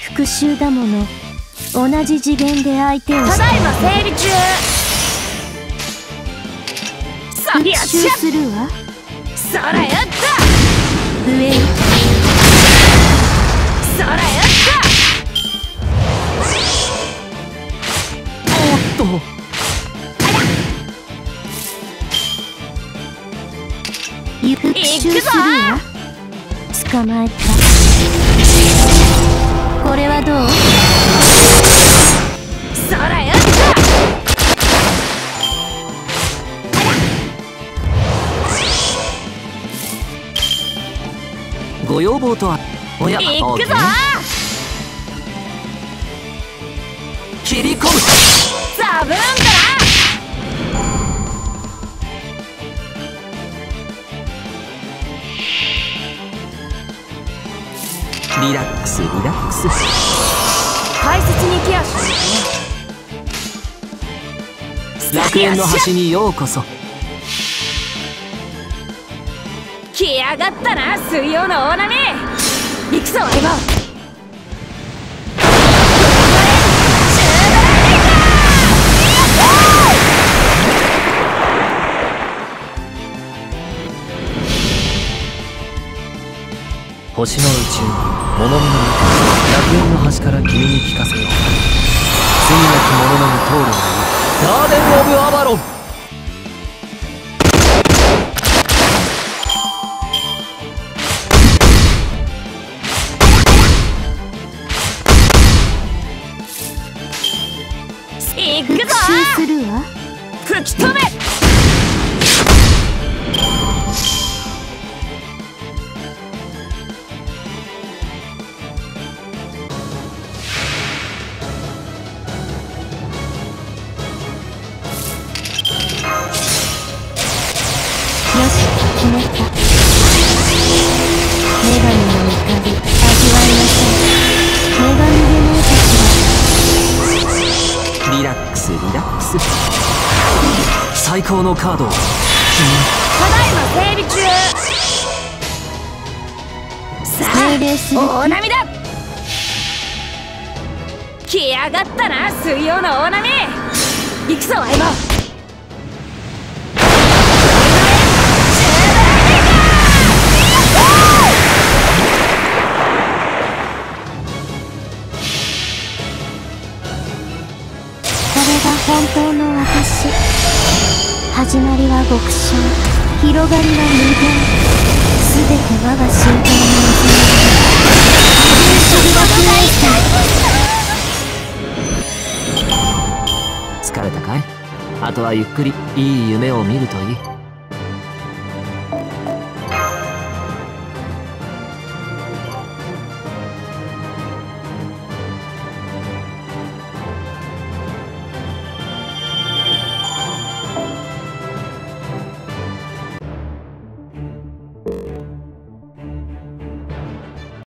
復讐だもの。同じ次元で相手をただいま整備中。 復讐するわ。 そらやった。 上にそらやった。 おっと。 復讐するわ。捕まえた。これはどう？ そらやった。 ご要望とは。おや、 行くぞ。 切り込む。 ザブーンだな。 リラックスリラックス。 大切にケアしろ。楽園の端にようこそ。 来やがったな、水曜の大波。行くぞ相棒。 星の宇宙物見の中、楽園の端から君に聞かせよう。罪なき者のみ通るがいいガーデン・オブ・アバロン。 行くぞ。 復讐するわ。 吹き止め。 よし、決めた。女神の怒り、味わいなさい。女神でないたちは。 リラックスリラックス。最高のカードを君。 ただいま整備中。さあ命令する。 大波だ。来やがったな、水曜の大波。行くぞ相棒。 本当の私。始まりは極小、広がりは無限。すべて我が身体の疲れたかい？あとはゆっくりいい夢を見るといい。